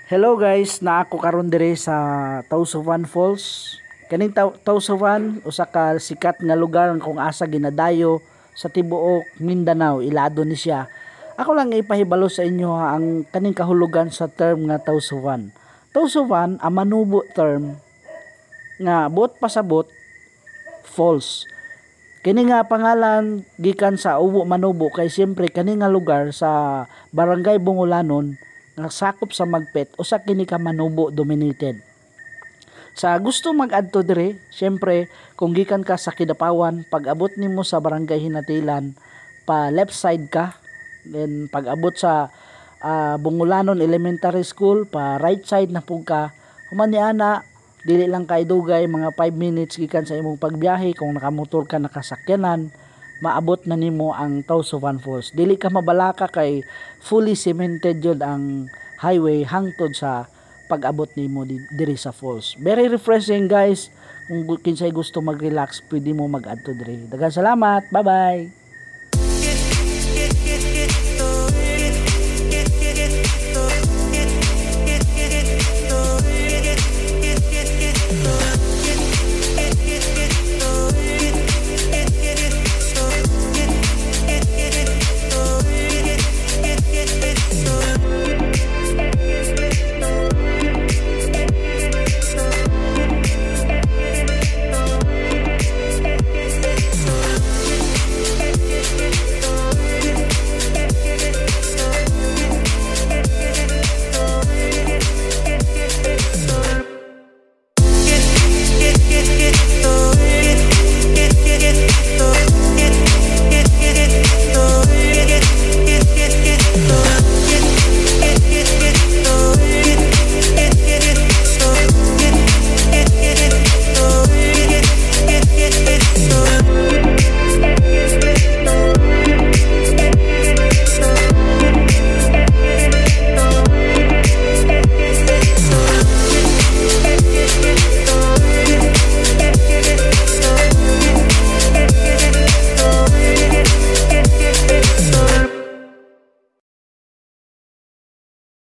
Hello guys, naa ako karon dire sa Tausuvan Falls. Kaning Tausuvan usa ka sikat nga lugar kung asa ginadayo sa tibuok Mindanao, ilado ni siya. Ako lang ipahibalo sa inyo ang kaning kahulugan sa term nga Tausuvan. Tausuvan ang manubo term nga buot pasabot falls. Kini nga pangalan gikan sa Ubo Manubo kay siyempre kani nga lugar sa Barangay Bungulanon nga sakop sa Magpet usa kini ka Manubo dominated. Sa gusto mag-adto dire, siyempre kung gikan ka sa Kidapawan, pag-abot nimo sa Barangay Hinatilan, pa left side ka. Then pag-abot sa Bungulanon Elementary School, pa right side na pug ka. Human ni ana, dili lang kay dugay mga 5 minutes gikan sa imong pagbiyahe kung nakamotor ka nakasakyanan, maabot na nimo ang Tausuvan Falls. Dili ka mabalaka kay fully cemented yun ang highway hangtod sa pag-abot nimo diri sa falls. Very refreshing guys. Kung kinsay gusto mag-relax, pwede mo mag-adto diri. Daghang salamat. Bye-bye.